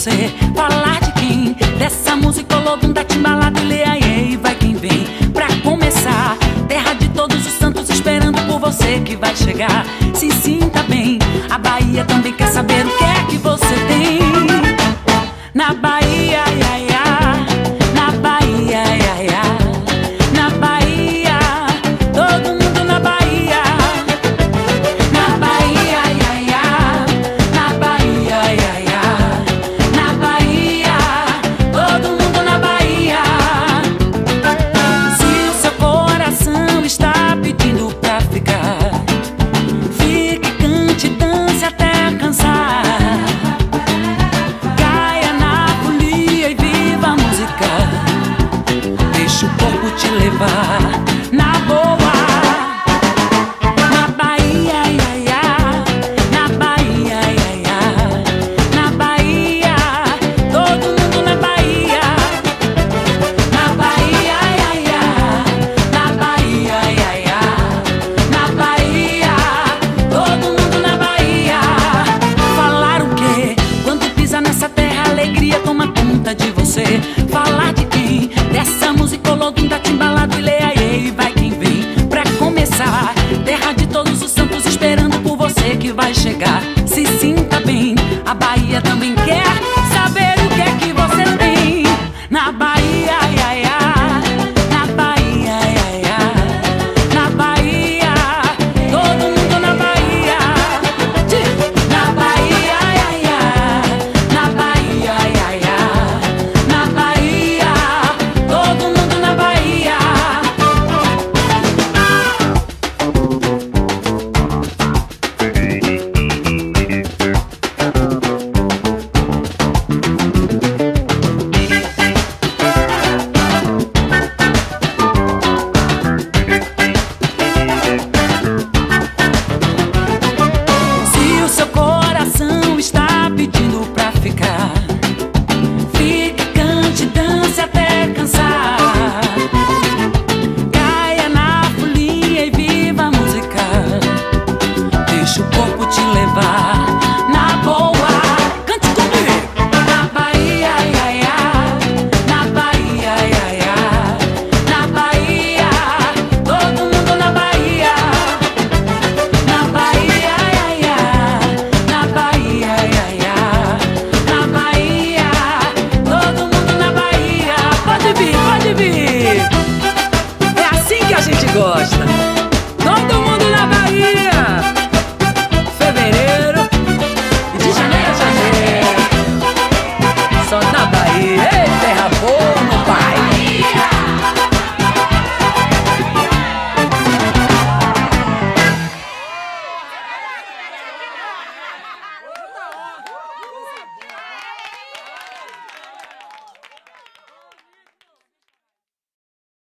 você. Falar de quem? Dessa música Olodum, timbalada e leaiê, vai quem vem. Pra começar, terra de todos os santos esperando por você que vai chegar. Se sinta bem, a Bahia também quer saber o que é que você tem. Na Bahia, ia, ia. Na Bahia, ia, ia. Na Bahia, todo mundo na Bahia. Na Bahia, ia, ia. Na Bahia, ia, ia. Na Bahia, todo mundo na Bahia. Se o seu coração está pedindo pra ficar, fique, cante, dance até cansar. Caia na folia e viva a música. Deixa o corpo te levar na boa. Na Bahia, ia, ia. Na Bahia, ia, ia. Na Bahia, todo mundo na Bahia. Na Bahia, ia, ia. Na Bahia, ia, ia. Na Bahia, todo mundo na Bahia. Falar o quê? Quando pisa nessa terra, a alegria toma conta de você. Falar de quem? Dessa música Olodum, timbalada e leia.